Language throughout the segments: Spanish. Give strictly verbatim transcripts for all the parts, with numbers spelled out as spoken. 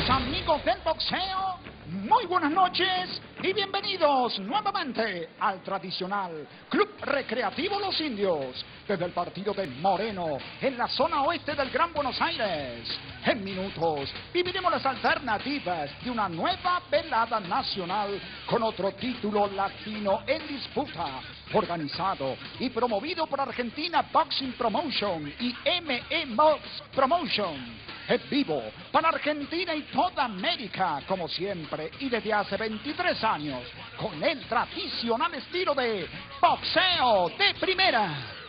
Queridos amigos del boxeo, muy buenas noches y bienvenidos nuevamente al tradicional Club Recreativo Los Indios, desde el partido de Moreno, en la zona oeste del Gran Buenos Aires. En minutos viviremos las alternativas de una nueva velada nacional con otro título latino en disputa, organizado y promovido por Argentina Boxing Promotion y M E Box Promotion. En vivo para Argentina y toda América, como siempre, y desde hace veintitrés años, con el tradicional estilo de boxeo de primera.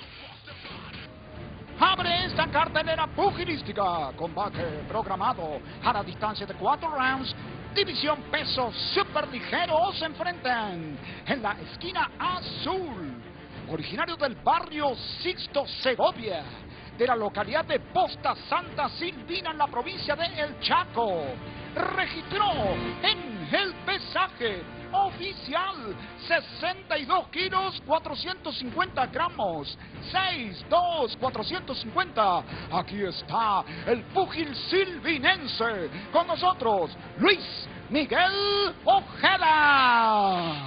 Abre esta cartelera pugilística, combate programado a la distancia de cuatro rounds, división peso superligero. Se enfrentan en la esquina azul, originario del barrio Sixto Segovia, de la localidad de Posta Santa Silvina, en la provincia de El Chaco. Registró en el pesaje oficial sesenta y dos kilos cuatrocientos cincuenta gramos, seis dos cuatrocientos cincuenta. Aquí está el púgil silvinense, con nosotros Luis Miguel Ojeda.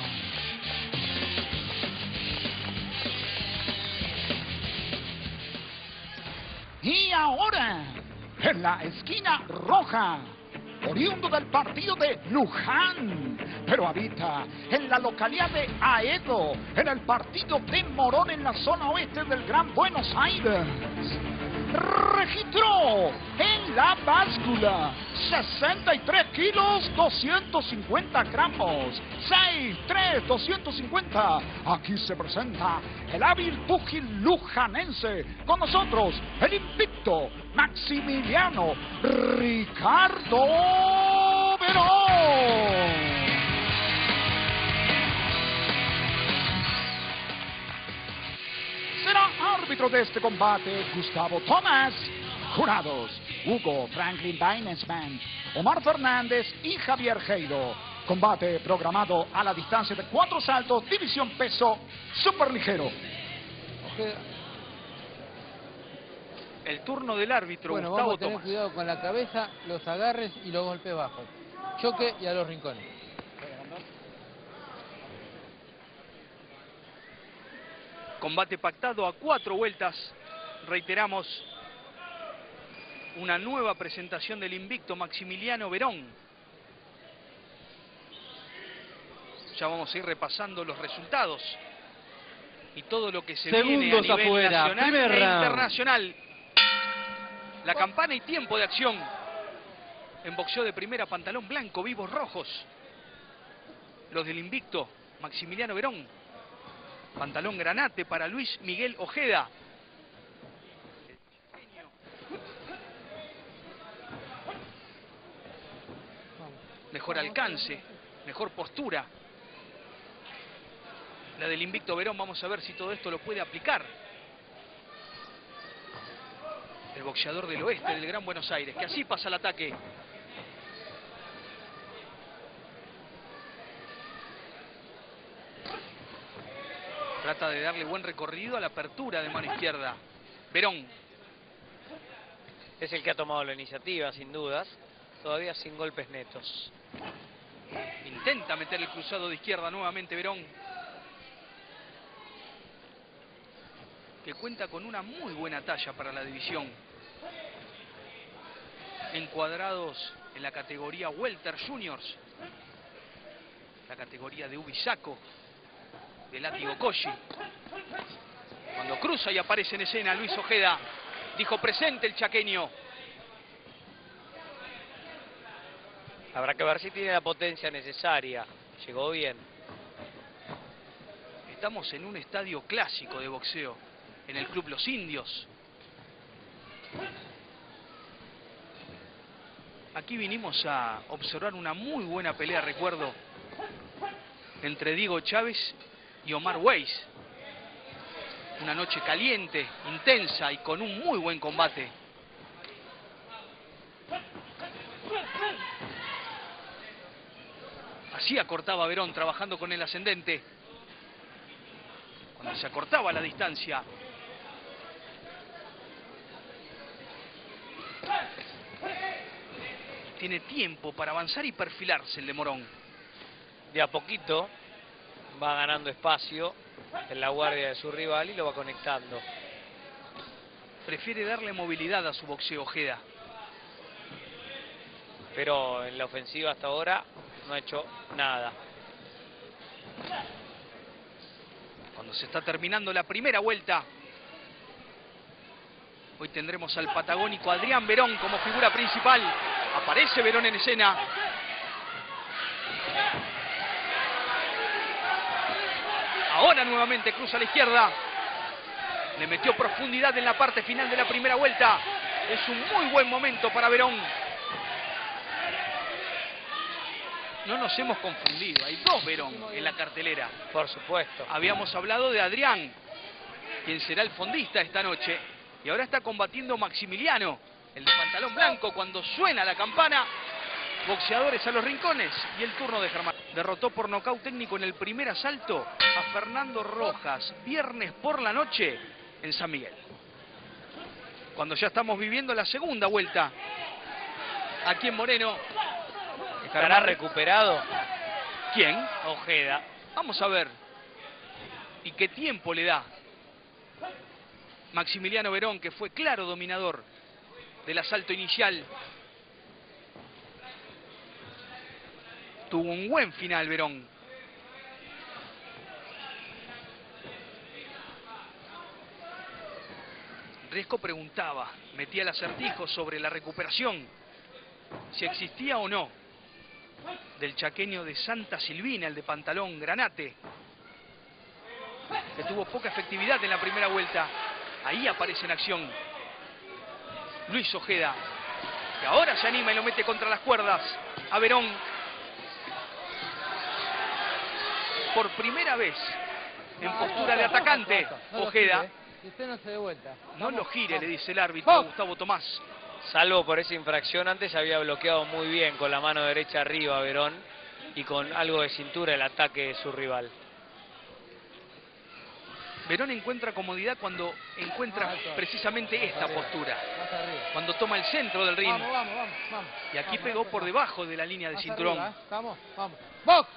Y ahora, en la esquina roja, oriundo del partido de Luján, pero habita en la localidad de Aedo, en el partido de Morón, en la zona oeste del Gran Buenos Aires. Registró en la báscula sesenta y tres kilos doscientos cincuenta gramos, seis tres doscientos cincuenta. Aquí se presenta el hábil púgil lujanense, con nosotros el invicto Maximiliano Ricardo Verón. Será árbitro de este combate Gustavo Tomás. Jurados: Hugo Franklin Weinesman, Omar Fernández y Javier Geiro. Combate programado a la distancia de cuatro saltos, división peso superligero. El turno del árbitro, bueno, Gustavo vamos a tener Tomás. cuidado con la cabeza, los agarres y los golpes bajos. Choque y a los rincones. Combate pactado a cuatro vueltas. Reiteramos, una nueva presentación del invicto Maximiliano Verón. Ya vamos a ir repasando los resultados y todo lo que se Segundos viene a nivel afuera, nacional primer e round. internacional. La campana y tiempo de acción. En boxeo de primera, pantalón blanco, vivos rojos. Los del invicto Maximiliano Verón. Pantalón granate para Luis Miguel Ojeda. Mejor alcance, mejor postura. La del invicto Verón, vamos a ver si todo esto lo puede aplicar el boxeador del oeste del Gran Buenos Aires, que así pasa el ataque. Trata de darle buen recorrido a la apertura de mano izquierda. Verón. Es el que ha tomado la iniciativa, sin dudas. Todavía sin golpes netos. Intenta meter el cruzado de izquierda nuevamente Verón, que cuenta con una muy buena talla para la división. Encuadrados en la categoría Welter Juniors, la categoría de Ubisaco, de látigo Koshi. Cuando cruza y aparece en escena Luis Ojeda, dijo presente el chaqueño. Habrá que ver si tiene la potencia necesaria. Llegó bien. Estamos en un estadio clásico de boxeo, en el Club Los Indios. Aquí vinimos a observar una muy buena pelea, recuerdo, entre Diego Chávez y Omar Weiss. Una noche caliente, intensa y con un muy buen combate. Así acortaba Verón, trabajando con el ascendente. Cuando se acortaba la distancia. Tiene tiempo para avanzar y perfilarse el de Morón. De a poquito va ganando espacio en la guardia de su rival y lo va conectando. Prefiere darle movilidad a su boxeo Ojeda. Pero en la ofensiva hasta ahora no ha hecho nada. Cuando se está terminando la primera vuelta, hoy tendremos al patagónico Adrián Verón como figura principal. Aparece Verón en escena. Ahora nuevamente cruza a la izquierda. Le metió profundidad en la parte final de la primera vuelta. Es un muy buen momento para Verón. No nos hemos confundido, hay dos Verón en la cartelera. Por supuesto. Habíamos hablado de Adrián, quien será el fondista esta noche. Y ahora está combatiendo Maximiliano, el de pantalón blanco. Cuando suena la campana, boxeadores a los rincones. Y el turno de Germán. Derrotó por nocaut técnico en el primer asalto a Fernando Rojas, viernes por la noche en San Miguel. Cuando ya estamos viviendo la segunda vuelta, aquí en Moreno. ¿Estará recuperado? ¿Quién? Ojeda. Vamos a ver. ¿Y qué tiempo le da Maximiliano Verón, que fue claro dominador del asalto inicial? Tuvo un buen final Verón. Riesco preguntaba, metía el acertijo sobre la recuperación, si existía o no, del chaqueño de Santa Silvina, el de pantalón granate, que tuvo poca efectividad en la primera vuelta. Ahí aparece en acción Luis Ojeda, que ahora se anima y lo mete contra las cuerdas a Verón. Por primera vez en postura de atacante, Ojeda. Y usted no se dé vuelta. No lo gire, le dice el árbitro Gustavo Tomás. Salvo por esa infracción, antes había bloqueado muy bien con la mano derecha arriba Verón y con algo de cintura el ataque de su rival. Verón encuentra comodidad cuando encuentra precisamente esta postura. Cuando toma el centro del ring. Vamos, vamos, vamos, vamos. Y aquí Vamos, pegó vamos, por vamos. debajo de la línea de Más cinturón. arriba, ¿eh? Vamos, vamos. ¡Box!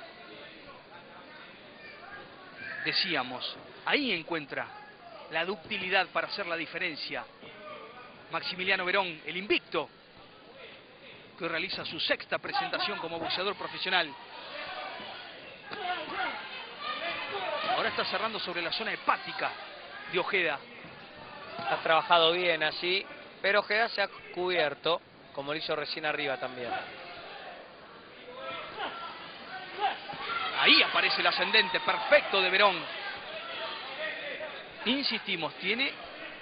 Decíamos, ahí encuentra la ductilidad para hacer la diferencia. Maximiliano Verón, el invicto, que hoy realiza su sexta presentación como boxeador profesional. Ahora está cerrando sobre la zona hepática de Ojeda. Ha trabajado bien así, pero Ojeda se ha cubierto, como lo hizo recién arriba también. Ahí aparece el ascendente perfecto de Verón. Insistimos, tiene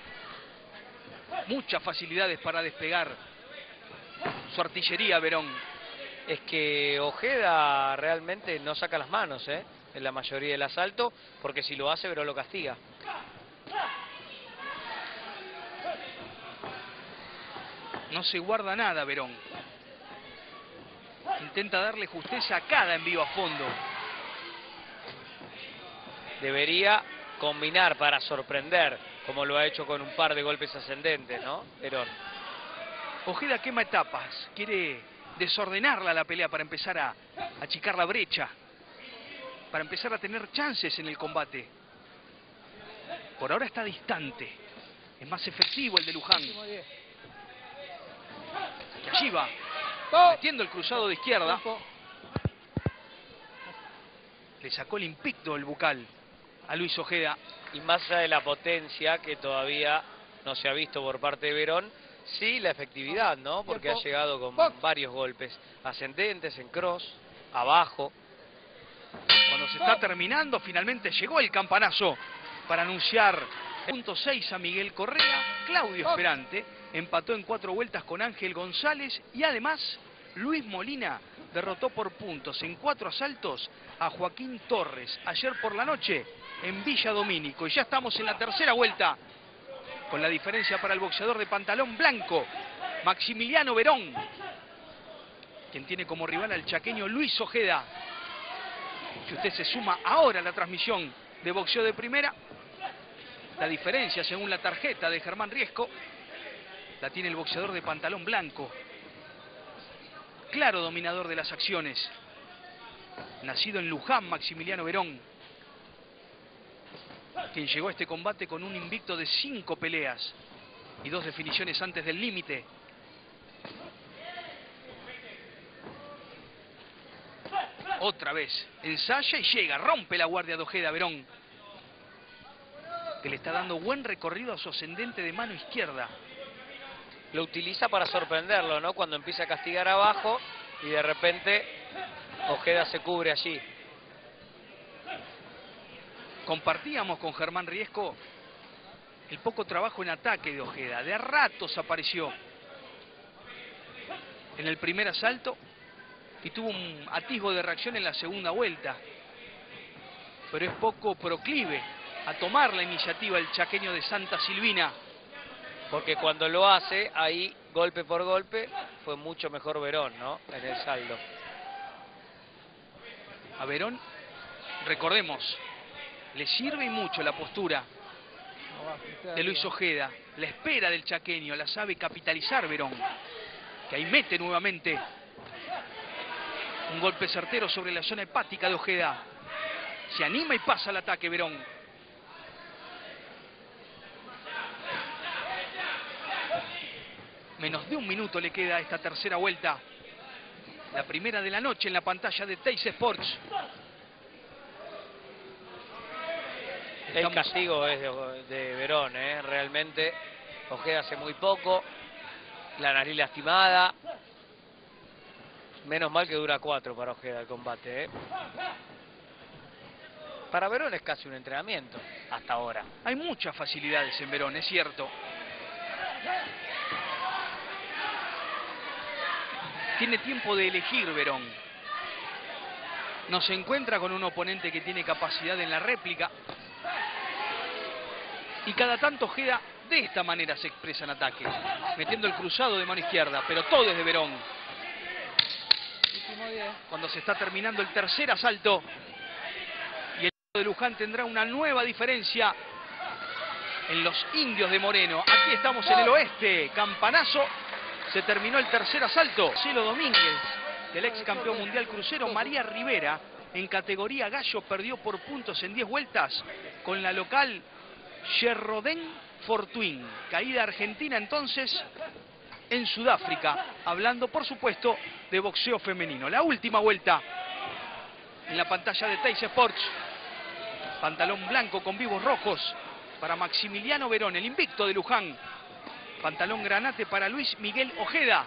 muchas facilidades para despegar su artillería Verón. Es que Ojeda realmente no saca las manos, ¿eh? En la mayoría del asalto, porque si lo hace, Verón lo castiga. No se guarda nada Verón. Intenta darle justeza a cada envío a fondo. Debería combinar para sorprender, como lo ha hecho con un par de golpes ascendentes, ¿no? Verón. Ojeda quema etapas, quiere desordenarla la pelea para empezar a achicar la brecha, para empezar a tener chances en el combate. Por ahora está distante, es más efectivo el de Luján. Y allí va, metiendo el cruzado de izquierda. Le sacó el invicto el bucal a Luis Ojeda. Y más allá de la potencia que todavía no se ha visto por parte de Verón, sí la efectividad, ¿no? Porque ha llegado con varios golpes ascendentes, en cross, abajo. Cuando se está terminando, finalmente llegó el campanazo para anunciar punto seis a Miguel Correa. Claudio Esperante empató en cuatro vueltas con Ángel González y además Luis Molina derrotó por puntos en cuatro asaltos a Joaquín Torres ayer por la noche en Villa Domínico. Y ya estamos en la tercera vuelta, con la diferencia para el boxeador de pantalón blanco, Maximiliano Verón, quien tiene como rival al chaqueño Luis Ojeda. Si usted se suma ahora a la transmisión de Boxeo de Primera, la diferencia según la tarjeta de Germán Riesco la tiene el boxeador de pantalón blanco. claro dominador de las acciones. Nacido en Luján, Maximiliano Verón, quien llegó a este combate con un invicto de cinco peleas y dos definiciones antes del límite. Otra vez, ensaya y llega, rompe la guardia de Ojeda Verón, que le está dando buen recorrido a su ascendente de mano izquierda. Lo utiliza para sorprenderlo, ¿no? Cuando empieza a castigar abajo y de repente Ojeda se cubre allí. Compartíamos con Germán Riesco el poco trabajo en ataque de Ojeda. De a ratos apareció en el primer asalto y tuvo un atisbo de reacción en la segunda vuelta. Pero es poco proclive a tomar la iniciativa el chaqueño de Santa Silvina. Porque cuando lo hace, ahí, golpe por golpe, fue mucho mejor Verón, ¿no? En el saldo. A Verón, recordemos, le sirve y mucho la postura de Luis Ojeda. La espera del chaqueño, la sabe capitalizar Verón, que ahí mete nuevamente un golpe certero sobre la zona hepática de Ojeda. Se anima y pasa al ataque Verón. Menos de un minuto le queda a esta tercera vuelta. La primera de la noche en la pantalla de Teis Sports. El castigo es de, de Verón, ¿eh? Realmente Ojeda hace muy poco. La nariz lastimada. Menos mal que dura cuatro para Ojeda el combate, ¿eh? Para Verón es casi un entrenamiento, hasta ahora. Hay muchas facilidades en Verón, es cierto. Tiene tiempo de elegir Verón. No se encuentra con un oponente que tiene capacidad en la réplica. Y cada tanto Ojeda de esta manera se expresa en ataque, metiendo el cruzado de mano izquierda, pero todo es de Verón. Cuando se está terminando el tercer asalto y el de Luján tendrá una nueva diferencia en los indios de Moreno. Aquí estamos en el oeste, campanazo. Se terminó el tercer asalto. Cielo Domínguez, del ex campeón mundial crucero. María Rivera, en categoría gallo, perdió por puntos en diez vueltas con la local Sherrodén Fortuyn. Caída argentina entonces en Sudáfrica. Hablando, por supuesto, de boxeo femenino. La última vuelta en la pantalla de Teis Sports. Pantalón blanco con vivos rojos para Maximiliano Verón, el invicto de Luján. Pantalón granate para Luis Miguel Ojeda.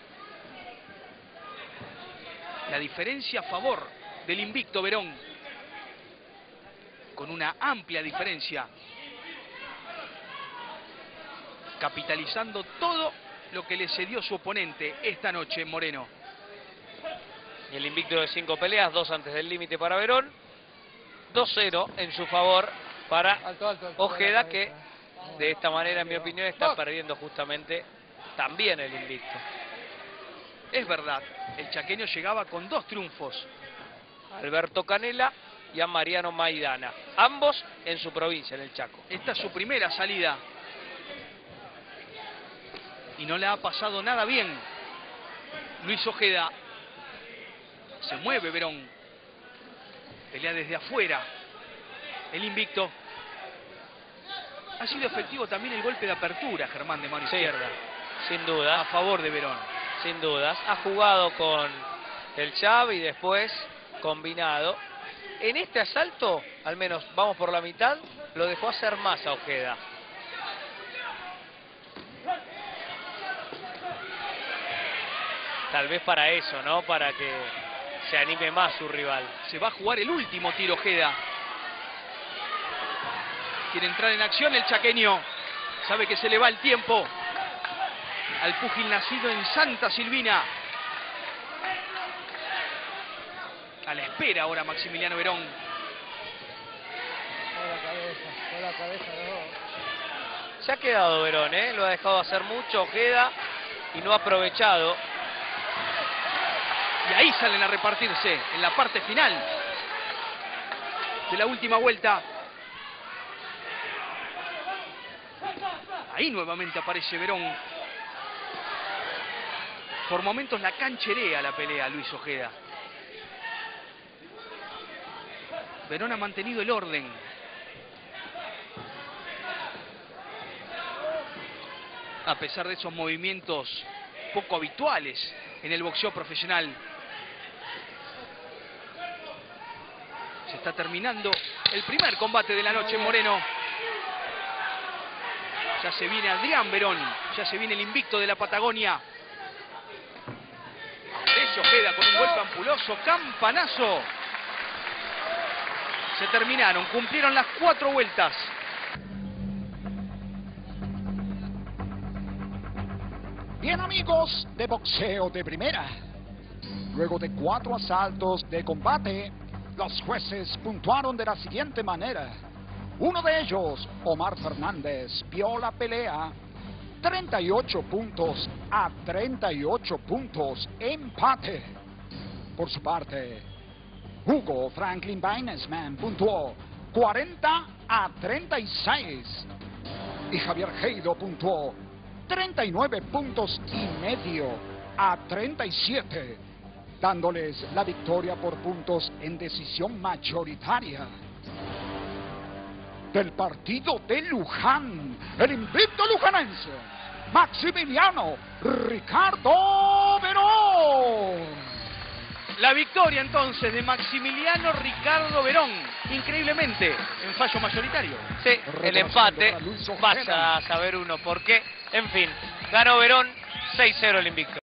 La diferencia a favor del invicto Verón, con una amplia diferencia, capitalizando todo lo que le cedió su oponente esta noche en Moreno. Y el invicto de cinco peleas, dos antes del límite para Verón, dos cero en su favor para alto, alto, alto, Ojeda, que de esta manera, en mi opinión, está perdiendo justamente también el invicto. Es verdad, el chaqueño llegaba con dos triunfos. Alberto Canela y a Mariano Maidana, ambos en su provincia, en el Chaco. Esta es su primera salida y no le ha pasado nada bien. Luis Ojeda. Se mueve Verón. Pelea desde afuera. El invicto. Ha sido efectivo también el golpe de apertura, Germán, de mano sí, izquierda. Sin duda. A favor de Verón. Sin dudas. Ha jugado con el jab y después combinado. En este asalto, al menos vamos por la mitad, lo dejó hacer más a Ojeda. Tal vez para eso, ¿no? Para que se anime más su rival. Se va a jugar el último tiro Ojeda. Quiere entrar en acción el chaqueño. Sabe que se le va el tiempo al púgil nacido en Santa Silvina. A la espera ahora Maximiliano Verón. Con la cabeza, con la cabeza de dos. Se ha quedado Verón, ¿eh? Lo ha dejado hacer mucho Ojeda y no ha aprovechado. Y ahí salen a repartirse en la parte final de la última vuelta. Ahí nuevamente aparece Verón. Por momentos la cancherea la pelea Luis Ojeda. Verón ha mantenido el orden. A pesar de esos movimientos poco habituales en el boxeo profesional. Se está terminando el primer combate de la noche en Moreno. Ya se viene Adrián Verón, ya se viene el invicto de la Patagonia. Aparece Ojeda con un golpe ampuloso, campanazo. Se terminaron, cumplieron las cuatro vueltas. Bien, amigos de Boxeo de Primera, luego de cuatro asaltos de combate, los jueces puntuaron de la siguiente manera. Uno de ellos, Omar Fernández, vio la pelea treinta y ocho puntos a treinta y ocho puntos, empate. Por su parte, Hugo Franklin Weinesman puntuó cuarenta a treinta y seis y Javier Heido puntuó treinta y nueve puntos y medio a treinta y siete, dándoles la victoria por puntos en decisión mayoritaria. Del partido de Luján, el invicto lujanense, Maximiliano Ricardo Verón. La victoria entonces de Maximiliano Ricardo Verón, increíblemente, en fallo mayoritario. Sí, el empate, vaya a saber uno por qué. En fin, ganó Verón, seis cero el invicto.